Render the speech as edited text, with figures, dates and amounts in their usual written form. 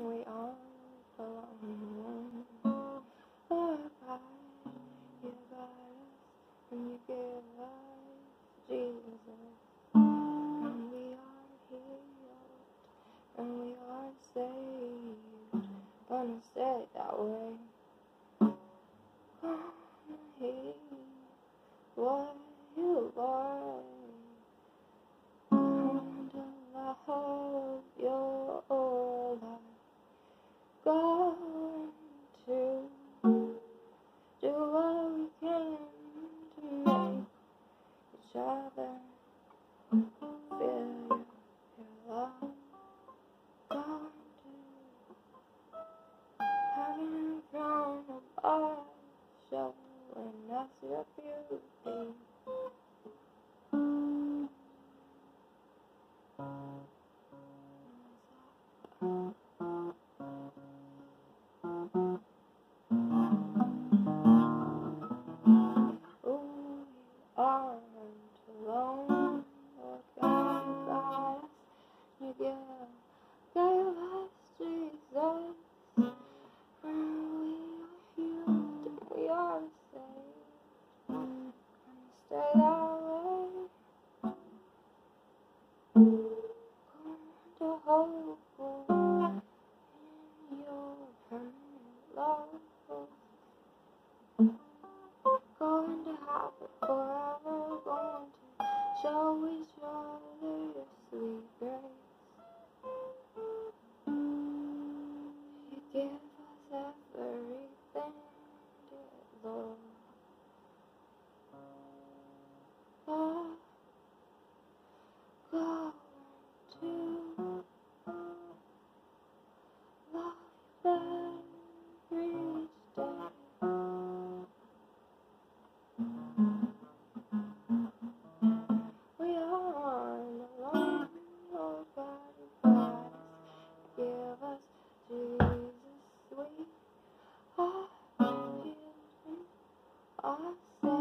we all belong. Lord God, you got us, and you give us Jesus, and we are healed, and we are saved. Gonna stay that way. Gonna heed what you like. Gonna love your life. Going to do what we can to make each other feel your love. Going to hanging from a bar, showing us your beauty. Aren't alone, Lord God, you got us, you gave us Jesus, and we are healed, and we are saved, and stay that way. Going to hope in your permanent love. Going to have it forever, going to show each other your sweet grace. You give us everything, dear Lord. Going to love you better each day. We aren't alone, Lord God, you got us. Give us Jesus, we are healed, are saved.